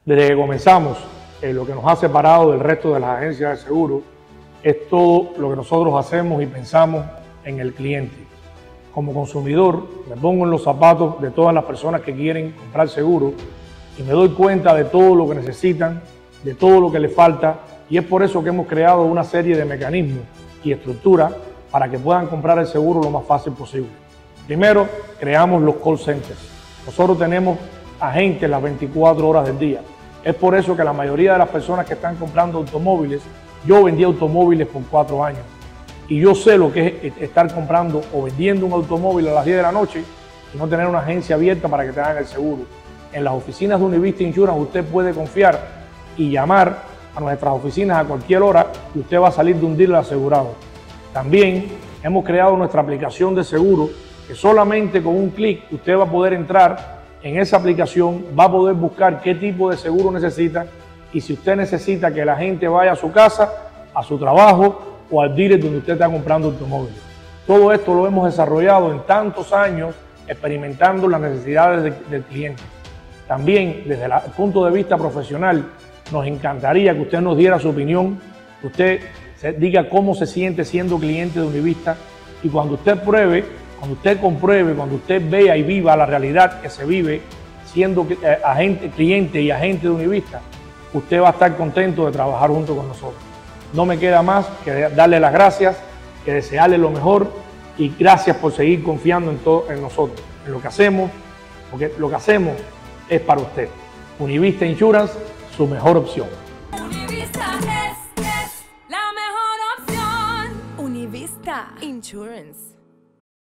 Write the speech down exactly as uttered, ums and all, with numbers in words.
Desde que comenzamos, eh, lo que nos ha separado del resto de las agencias de seguro es todo lo que nosotros hacemos y pensamos en el cliente. Como consumidor, me pongo en los zapatos de todas las personas que quieren comprar seguro y me doy cuenta de todo lo que necesitan, de todo lo que les falta, y es por eso que hemos creado una serie de mecanismos y estructuras para que puedan comprar el seguro lo más fácil posible. Primero, creamos los call centers. Nosotros tenemos agentes las veinticuatro horas del día. Es por eso que la mayoría de las personas que están comprando automóviles, yo vendí automóviles por cuatro años y yo sé lo que es estar comprando o vendiendo un automóvil a las diez de la noche y no tener una agencia abierta para que te hagan el seguro. En las oficinas de Univista Insurance usted puede confiar y llamar a nuestras oficinas a cualquier hora y usted va a salir de un dealer asegurado. También hemos creado nuestra aplicación de seguro que solamente con un clic usted va a poder entrar en esa aplicación, va a poder buscar qué tipo de seguro necesita y si usted necesita que la gente vaya a su casa, a su trabajo o al dealer donde usted está comprando automóviles. Todo esto lo hemos desarrollado en tantos años experimentando las necesidades de, del cliente. También desde la, el punto de vista profesional nos encantaría que usted nos diera su opinión, que usted se diga cómo se siente siendo cliente de Univista y cuando usted pruebe, cuando usted compruebe, cuando usted vea y viva la realidad que se vive siendo eh, agente, cliente y agente de Univista, usted va a estar contento de trabajar junto con nosotros. No me queda más que darle las gracias, que desearle lo mejor y gracias por seguir confiando en, todo, en nosotros, en lo que hacemos, porque lo que hacemos es para usted. Univista Insurance, su mejor opción. Univista es, es la mejor opción. Univista Insurance.